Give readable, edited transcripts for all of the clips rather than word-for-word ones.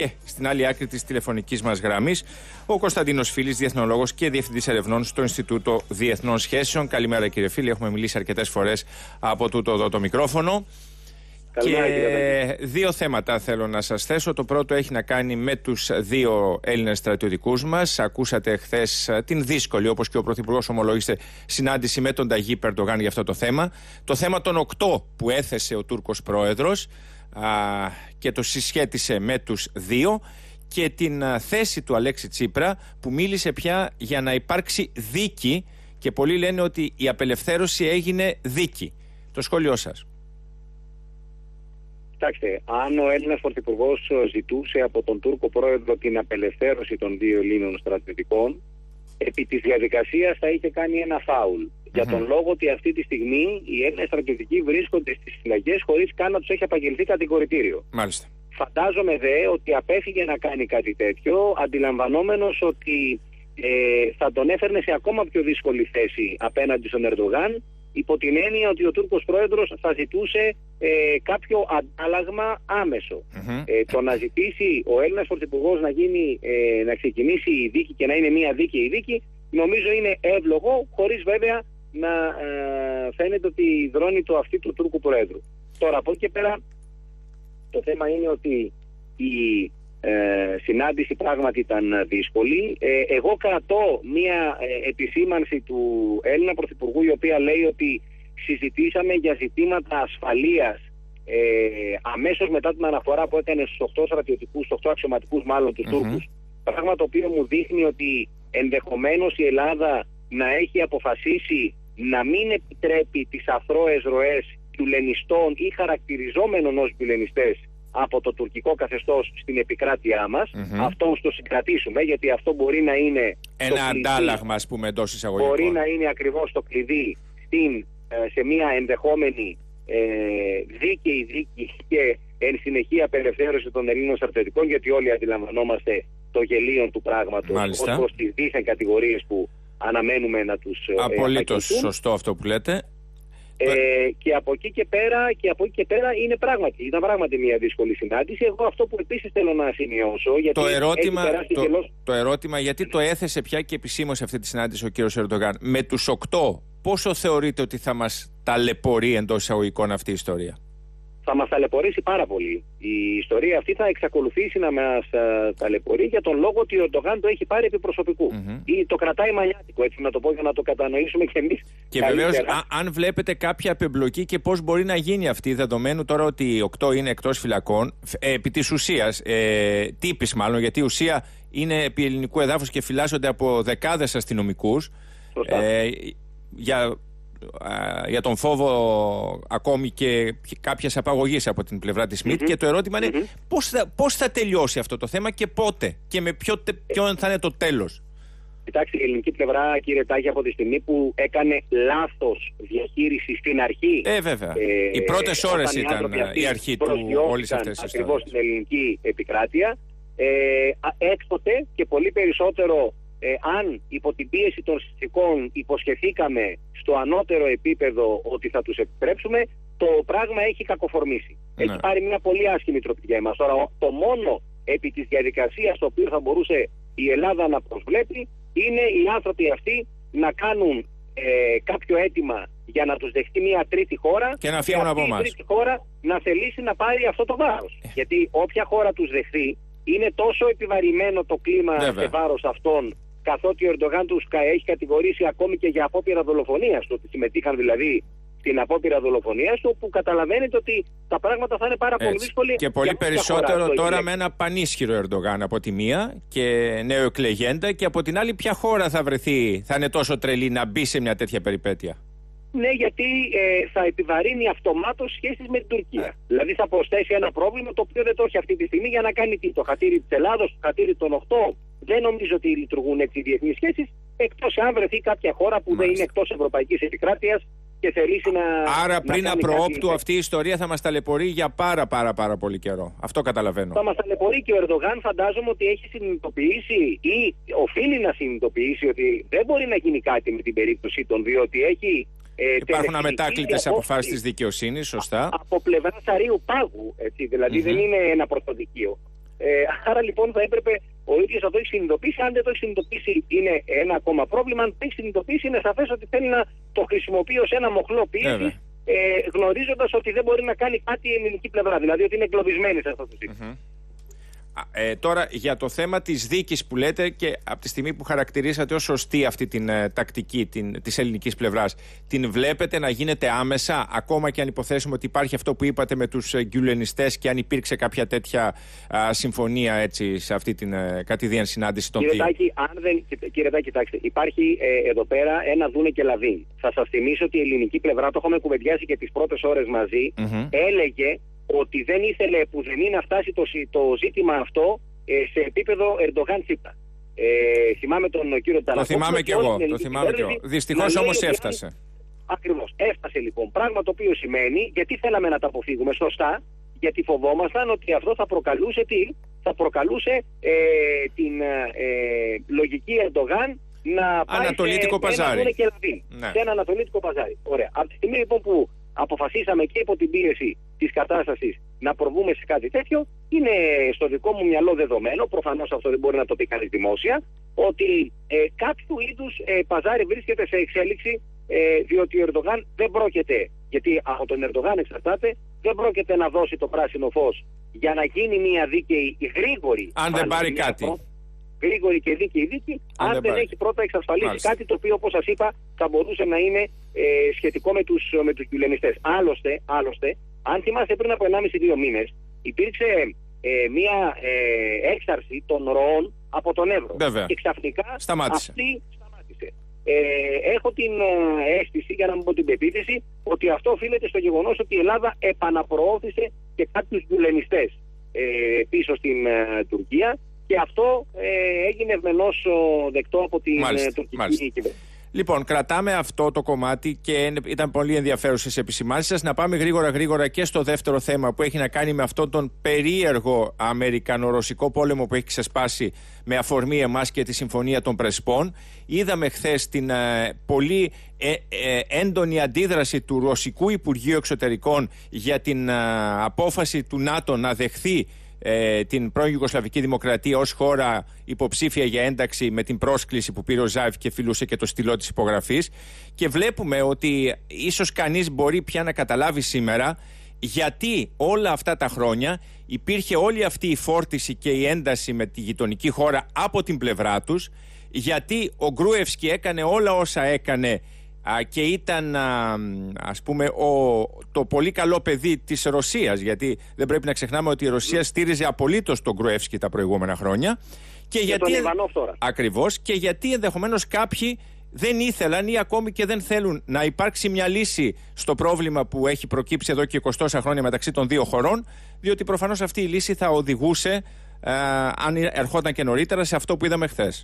Και στην άλλη άκρη της τηλεφωνικής μας γραμμής, ο Κωνσταντίνος Φίλης, διεθνολόγος και διευθυντής ερευνών στο Ινστιτούτο Διεθνών Σχέσεων. Καλημέρα, κύριε Φίλη. Έχουμε μιλήσει αρκετές φορές από τούτο εδώ το μικρόφωνο. Καλημέρα, και δύο θέματα θέλω να σας θέσω. Το πρώτο έχει να κάνει με τους δύο Έλληνες στρατιωτικούς μας. Ακούσατε χθες την δύσκολη, όπως και ο Πρωθυπουργός ομολόγησε, συνάντηση με τον Ταγίπ Ερντογάν για αυτό το θέμα. Το θέμα των 8 που έθεσε ο Τούρκος πρόεδρος και το συσχέτισε με τους δύο, και την θέση του Αλέξη Τσίπρα που μίλησε πια για να υπάρξει δίκη, και πολλοί λένε ότι η απελευθέρωση έγινε δίκη. Το σχόλιο σας. Κοιτάξτε, αν ο Έλληνας Πρωθυπουργός ζητούσε από τον Τούρκο πρόεδρο την απελευθέρωση των δύο Ελλήνων στρατιωτικών, επί της διαδικασίας θα είχε κάνει ένα φάουλ. Για τον λόγο ότι αυτή τη στιγμή οι Έλληνες στρατιωτικοί βρίσκονται στις φυλακές χωρίς καν να τους έχει απαγγελθεί κατηγορητήριο. Μάλιστα. Φαντάζομαι δε ότι απέφυγε να κάνει κάτι τέτοιο, αντιλαμβανόμενος ότι θα τον έφερνε σε ακόμα πιο δύσκολη θέση απέναντι στον Ερντογάν, υπό την έννοια ότι ο Τούρκος πρόεδρος θα ζητούσε κάποιο αντάλλαγμα άμεσο. Το να ζητήσει ο Έλληνας πρωθυπουργός να ξεκινήσει η δίκη και να είναι μια δίκαιη δίκη, νομίζω είναι εύλογο, χωρίς βέβαια να φαίνεται ότι δρώνει το αυτί του Τούρκου πρόεδρου. Τώρα, από εκεί και πέρα, το θέμα είναι ότι η συνάντηση πράγματι ήταν δύσκολη. Εγώ κρατώ μία επισήμανση του Έλληνα Πρωθυπουργού, η οποία λέει ότι συζητήσαμε για ζητήματα ασφαλείας αμέσως μετά την αναφορά που έκανε στους 8 στρατιωτικούς, στους 8 αξιωματικούς μάλλον τους Τούρκους, πράγμα το οποίο μου δείχνει ότι ενδεχομένως η Ελλάδα να έχει αποφασίσει να μην επιτρέπει τις αθρώες ροές τουλενιστών ή χαρακτηριζόμενων ως τουλενιστές από το τουρκικό καθεστώς στην επικράτειά μας. Αυτό το συγκρατήσουμε, γιατί αυτό μπορεί να είναι ένα αντάλλαγμα, ας πούμε, εντός εισαγωγικών. Μπορεί να είναι ακριβώς το κλειδί σε μια ενδεχόμενη δίκαιη δίκη και εν συνεχεία απελευθέρωση των Ελλήνων στρατιωτικών, γιατί όλοι αντιλαμβανόμαστε το γελίο του πράγματος ως προς τις δίθεν κατηγορίες που αναμένουμε να τους απολύτως σωστό αυτό που λέτε. Και από εκεί και πέρα ήταν πράγματι μια δύσκολη συνάντηση. Εγώ αυτό που επίσης θέλω να σημειώσω, γιατί το ερώτημα γιατί το έθεσε πια και επισήμως αυτή τη συνάντηση ο κύριος Ερντογάν, με τους 8 πόσο θεωρείτε ότι θα μας ταλαιπωρεί εντός εισαγωγικών αυτή η ιστορία? Θα μας ταλαιπωρήσει πάρα πολύ. Η ιστορία αυτή θα εξακολουθήσει να μας ταλαιπωρεί, για τον λόγο ότι ο Ερντογάν το έχει πάρει επί προσωπικού. Ή το κρατάει μανιάτικο, έτσι να το πω, για να το κατανοήσουμε και εμείς. Και βεβαίως, αν βλέπετε κάποια απεμπλοκή και πώς μπορεί να γίνει αυτή, δεδομένου τώρα ότι οι 8 είναι εκτός φυλακών, επί της ουσίας, τύπης μάλλον, γιατί η ουσία είναι επί ελληνικού εδάφους και φυλάσσονται από δεκάδες αστυνομικούς, για τον φόβο ακόμη και κάποιες απαγωγές από την πλευρά της ΜΙΤ, και το ερώτημα είναι πώς θα τελειώσει αυτό το θέμα και πότε και με ποιον θα είναι το τέλος. Κοιτάξτε, η ελληνική πλευρά, κύριε Τάκη, από τη στιγμή που έκανε λάθος διαχείριση στην αρχή, βέβαια. Οι πρώτες ώρες ήταν η αρχή του όλης αυτής της ιστορίας. Ακριβώς στην ελληνική επικράτεια, έκτοτε και πολύ περισσότερο, αν υπό την πίεση των συνθηκών υποσχεθήκαμε στο ανώτερο επίπεδο ότι θα τους επιτρέψουμε, το πράγμα έχει κακοφορμήσει. Έχει πάρει μια πολύ άσχημη τροπή για εμάς. Τώρα, το μόνο επί της διαδικασίας το οποίο θα μπορούσε η Ελλάδα να προσβλέπει είναι οι άνθρωποι αυτοί να κάνουν κάποιο αίτημα για να τους δεχτεί μια τρίτη χώρα και να φύγουν από εμάς. Η τρίτη χώρα να θελήσει να πάρει αυτό το βάρος. Γιατί όποια χώρα τους δεχθεί, είναι τόσο επιβαρημένο το κλίμα σε βάρος αυτών, καθότι ο Ερντογάν τους έχει κατηγορήσει ακόμη και για απόπειρα δολοφονίας του, ότι συμμετείχαν δηλαδή στην απόπειρα δολοφονίας του, που καταλαβαίνετε ότι τα πράγματα θα είναι πάρα πολύ δύσκολη. Και πολύ περισσότερο τώρα με ένα πανίσχυρο Ερντογάν από τη μία και νεοεκλεγέντα, και από την άλλη ποια χώρα θα βρεθεί, θα είναι τόσο τρελή να μπει σε μια τέτοια περιπέτεια? Ναι, γιατί θα επιβαρύνει αυτομάτως σχέσεις με την Τουρκία. Δηλαδή θα προσθέσει ένα πρόβλημα το οποίο δεν το έχει αυτή τη στιγμή, για να κάνει το χατήρι της Ελλάδος, το χατήρι των 8. Δεν νομίζω ότι λειτουργούν έτσι οι διεθνείς σχέσεις, εκτός αν βρεθεί κάποια χώρα που δεν είναι εκτός ευρωπαϊκής επικράτειας και θελήσει να. Άρα πριν απροόπτου αυτή η ιστορία θα μας ταλαιπωρεί για πάρα πολύ καιρό. Αυτό καταλαβαίνω. Θα μας ταλαιπωρεί, και ο Ερντογάν φαντάζομαι ότι έχει συνειδητοποιήσει ή οφείλει να συνειδητοποιήσει ότι δεν μπορεί να γίνει κάτι με την περίπτωση των δύο, ότι έχει. Υπάρχουν αμετάκλητες αποφάσεις της δικαιοσύνης, σωστά. Από πλευράς αρείου πάγου, έτσι, δηλαδή δεν είναι ένα πρωτοδικείο. Άρα λοιπόν θα έπρεπε ο ίδιος να το έχει συνειδητοποιήσει. Αν δεν το έχει συνειδητοποιήσει, είναι ένα ακόμα πρόβλημα. Αν το έχει συνειδητοποιήσει, είναι σαφές ότι θέλει να το χρησιμοποιεί ως ένα μοχλό πίεσης, γνωρίζοντας ότι δεν μπορεί να κάνει κάτι η ελληνική πλευρά. Δηλαδή ότι είναι εγκλωβισμένη σε αυτό το σύστημα. Τώρα για το θέμα της δίκης που λέτε, και από τη στιγμή που χαρακτηρίσατε ως σωστή αυτή την τακτική της ελληνικής πλευράς, την βλέπετε να γίνεται άμεσα, ακόμα και αν υποθέσουμε ότι υπάρχει αυτό που είπατε με τους γκιουλενιστές και αν υπήρξε κάποια τέτοια συμφωνία έτσι, σε αυτή την κατηδίαν συνάντηση των δύο? Κύριε Τάκη, κοιτάξτε, υπάρχει εδώ πέρα ένα δούνε και λαδί. Θα σας θυμίσω ότι η ελληνική πλευρά, το έχουμε κουβεντιάσει και τις πρώτες ώρες μαζί, έλεγε ότι δεν ήθελε πουδενή να φτάσει το ζήτημα αυτό σε επίπεδο Ερντογάν-Τσίπρα. Θυμάμαι τον κύριο Ταλακόπουλο. Το θυμάμαι και εγώ. Δυστυχώς όμως έφτασε. Ακριβώς. Έφτασε λοιπόν. Πράγμα το οποίο σημαίνει, γιατί θέλαμε να τα αποφύγουμε σωστά, γιατί φοβόμασταν ότι αυτό θα προκαλούσε θα προκαλούσε την λογική Ερντογάν να πάει ανατολίτικο παζάρι. Σε ένα ανατολίτικο παζάρι. Ωραία. Από τη στιγμή λοιπόν που αποφασίσαμε και υπό την πίεση της κατάστασης να προβούμε σε κάτι τέτοιο, είναι στο δικό μου μυαλό δεδομένο, προφανώς αυτό δεν μπορεί να το πει κανείς δημόσια, ότι κάποιου είδους παζάρι βρίσκεται σε εξέλιξη, διότι ο Ερντογάν δεν πρόκειται, γιατί από τον Ερντογάν εξαρτάται, δεν πρόκειται να δώσει το πράσινο φως για να γίνει μια δίκαιη, γρήγορη, αν δεν πάρει κάτι. Γρήγορη και δίκαιη δίκη, αν δεν έχει πρώτα εξασφαλίσει κάτι το οποίο, όπως σας είπα, θα μπορούσε να είναι σχετικό με τους γκιουλενιστές. Άλλωστε, αν θυμάστε, πριν από 1,5-2 μήνες υπήρξε μια έξαρση των ροών από τον Εύρο. Βέβαια. Και ξαφνικά σταμάτησε. Αυτή σταμάτησε. Έχω την αίσθηση, για να μην πω την πεποίθηση, ότι αυτό οφείλεται στο γεγονός ότι η Ελλάδα επαναπροώθησε και κάποιους γκιουλενιστές πίσω στην Τουρκία. Και αυτό έγινε ευμενώς δεκτό από την τουρκική κυβέρνηση. Λοιπόν, κρατάμε αυτό το κομμάτι και ήταν πολύ ενδιαφέρουσες επισημάνσεις σας. Να πάμε γρήγορα και στο δεύτερο θέμα που έχει να κάνει με αυτόν τον περίεργο αμερικανο-ρωσικό πόλεμο που έχει ξεσπάσει με αφορμή εμάς και τη Συμφωνία των Πρεσπών. Είδαμε χθες την πολύ έντονη αντίδραση του Ρωσικού Υπουργείου Εξωτερικών για την απόφαση του ΝΑΤΟ να δεχθεί την πρώην Ιουγκοσλαβική Δημοκρατία ως χώρα υποψήφια για ένταξη, με την πρόσκληση που πήρε ο Ζάιφ και φιλούσε και το στυλό της υπογραφής. Και βλέπουμε ότι ίσως κανείς μπορεί πια να καταλάβει σήμερα γιατί όλα αυτά τα χρόνια υπήρχε όλη αυτή η φόρτιση και η ένταση με τη γειτονική χώρα από την πλευρά τους, γιατί ο Γκρούευσκι έκανε όλα όσα έκανε και ήταν, ας πούμε, το πολύ καλό παιδί της Ρωσίας, γιατί δεν πρέπει να ξεχνάμε ότι η Ρωσία στήριζε απολύτως τον Γκρούευσκι τα προηγούμενα χρόνια. Και γιατί, τον Ιβανόφ τώρα. Ακριβώς, και γιατί ενδεχομένως κάποιοι δεν ήθελαν ή ακόμη και δεν θέλουν να υπάρξει μια λύση στο πρόβλημα που έχει προκύψει εδώ και 20 χρόνια μεταξύ των δύο χωρών, διότι προφανώς αυτή η λύση θα οδηγούσε, αν ερχόταν και νωρίτερα, σε αυτό που είδαμε χθες.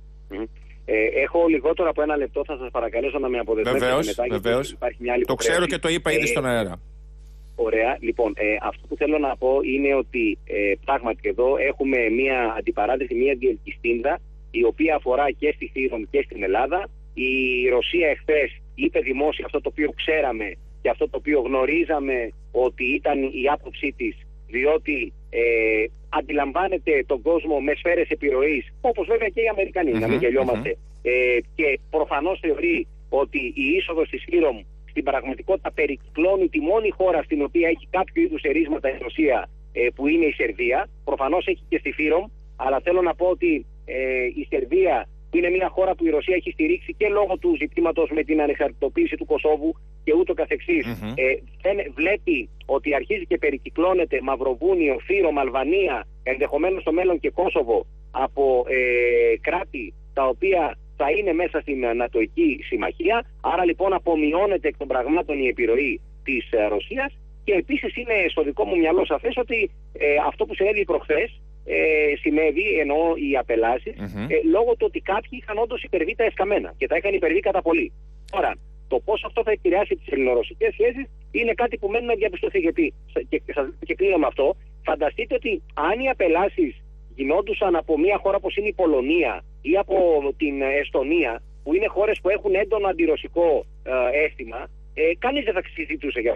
Έχω λιγότερο από 1 λεπτό, θα σας παρακαλέσω να με αποδεσμεύσετε μετά. Βεβαίως. Το ξέρω και το είπα ήδη στον αέρα. Ωραία. Λοιπόν, αυτό που θέλω να πω είναι ότι πράγματι εδώ έχουμε μια αντιπαράθεση, μια διελκυστίνδα, η οποία αφορά και στη Φύρομ και στην Ελλάδα. Η Ρωσία εχθές είπε δημόσια αυτό το οποίο ξέραμε και αυτό το οποίο γνωρίζαμε ότι ήταν η άποψή της, διότι αντιλαμβάνεται τον κόσμο με σφαίρες επιρροής, όπως βέβαια και οι Αμερικανοί, να μην γελιόμαστε. Και προφανώς θεωρεί ότι η είσοδος της Φύρομ στην πραγματικότητα περικυκλώνει τη μόνη χώρα στην οποία έχει κάποιο είδους ερίσματα η Ρωσία, που είναι η Σερβία. Προφανώς έχει και στη Φύρομ, αλλά θέλω να πω ότι η Σερβία, που είναι μια χώρα που η Ρωσία έχει στηρίξει και λόγω του ζητήματος με την ανεξαρτητοποίηση του Κωσόβου και ούτω καθεξής, βλέπει ότι αρχίζει και περικυκλώνεται Μαυροβούνιο, Φύρομ, Αλβανία, ενδεχομένως στο μέλλον και Κόσοβο, από κράτη τα οποία θα είναι μέσα στην Νατοϊκή Συμμαχία. Άρα λοιπόν απομειώνεται εκ των πραγμάτων η επιρροή της Ρωσίας. Και επίσης είναι στο δικό μου μυαλό σαφές ότι αυτό που συνέβη προχθές συνέβη, εννοώ οι απελάσεις, λόγω του ότι κάποιοι είχαν όντως υπερβεί τα εσκαμμένα και τα είχαν υπερβεί κατά πολύ. Τώρα, το πώς αυτό θα επηρεάσει τις ελληνορωσικές σχέσεις είναι κάτι που μένει να διαπιστωθεί. Γιατί, και κλείνω με αυτό, φανταστείτε ότι αν οι απελάσεις γινόντουσαν από μια χώρα όπως είναι η Πολωνία ή από την Εστονία, που είναι χώρες που έχουν έντονο αντιρωσικό αίσθημα, κανείς δεν θα συζητούσε για αυτές.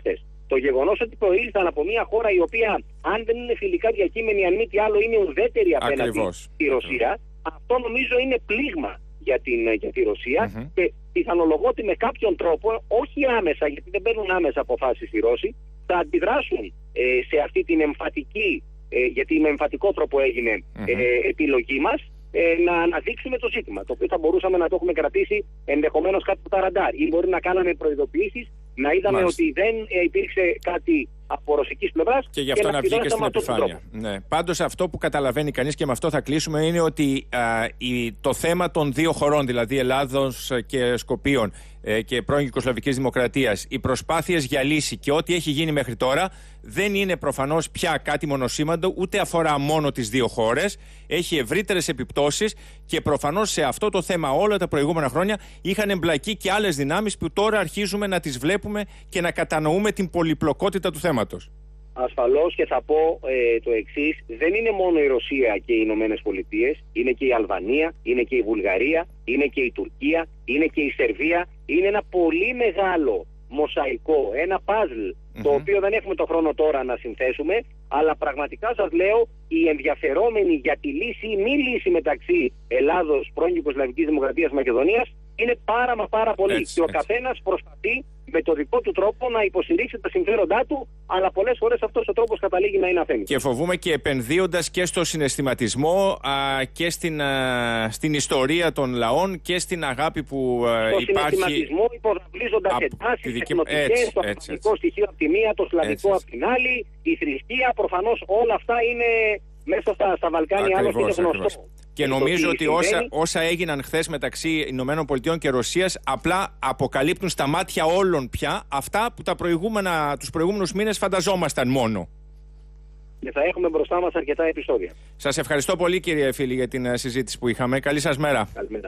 Το γεγονός ότι προήλθαν από μια χώρα η οποία, αν δεν είναι φιλικά διακείμενη, αν μη τι άλλο, είναι ουδέτερη απέναντι στη Ρωσία, αυτό νομίζω είναι πλήγμα για τη Ρωσία και πιθανολογώ ότι με κάποιον τρόπο, όχι άμεσα, γιατί δεν παίρνουν άμεσα αποφάσεις οι Ρώσοι, θα αντιδράσουν σε αυτή την εμφατική, γιατί με εμφατικό τρόπο έγινε επιλογή μας, να αναδείξουμε το ζήτημα, το οποίο θα μπορούσαμε να το έχουμε κρατήσει ενδεχομένως κάτω από τα ραντάρ, ή μπορεί να κάναμε προειδοποιήσεις, να είδαμε ότι δεν υπήρξε κάτι από ρωσικής πλευράς και γι' αυτό να βγει και στην επιφάνεια. Ναι. Πάντως αυτό που καταλαβαίνει κανείς, και με αυτό θα κλείσουμε, είναι ότι το θέμα των δύο χωρών, δηλαδή Ελλάδος και Σκοπίων και πρώην Ιουγκοσλαβικής Δημοκρατίας, οι προσπάθειες για λύση και ό,τι έχει γίνει μέχρι τώρα δεν είναι προφανώς πια κάτι μονοσήμαντο, ούτε αφορά μόνο τις δύο χώρες, έχει ευρύτερες επιπτώσεις και προφανώς σε αυτό το θέμα όλα τα προηγούμενα χρόνια είχαν εμπλακεί και άλλες δυνάμεις που τώρα αρχίζουμε να τις βλέπουμε και να κατανοούμε την πολυπλοκότητα του θέματος. Ασφαλώς, και θα πω το εξής: δεν είναι μόνο η Ρωσία και οι Ηνωμένες Πολιτείες, είναι και η Αλβανία, είναι και η Βουλγαρία, είναι και η Τουρκία, είναι και η Σερβία. Είναι ένα πολύ μεγάλο μοσαϊκό, ένα παζλ, το οποίο δεν έχουμε το χρόνο τώρα να συνθέσουμε, αλλά πραγματικά σας λέω, οι ενδιαφερόμενοι για τη λύση ή μη λύση μεταξύ Ελλάδος, πρώην Ιουγκοσλαβικής Δημοκρατίας, Μακεδονίας, είναι πάρα πολύ. Και ο καθένας προσπαθεί με το δικό του τρόπο να υποστηρίξει τα συμφέροντά του, αλλά πολλές φορές αυτός ο τρόπος καταλήγει να είναι αθέμητος. Και φοβούμαι και επενδύοντας και στο συναισθηματισμό και στην ιστορία των λαών και στην αγάπη που υπάρχει. Στο συναισθηματισμό, υποδαβλίζοντας εντάσεις εθνοτικές, το αθλητικό στοιχείο από τη μία, το σλαβικό από την άλλη, η θρησκεία, προφανώς όλα αυτά είναι μέσα στα Βαλκάνια, άλλωστε είναι γνωστό. Και νομίζω ότι όσα έγιναν χθες μεταξύ Ηνωμένων Πολιτειών και Ρωσίας απλά αποκαλύπτουν στα μάτια όλων πια αυτά που τους προηγούμενους μήνες φανταζόμασταν μόνο. Και θα έχουμε μπροστά μας αρκετά επεισόδια. Σας ευχαριστώ πολύ, κύριε Φίλη, για την συζήτηση που είχαμε. Καλή σας μέρα. Καλημέρα.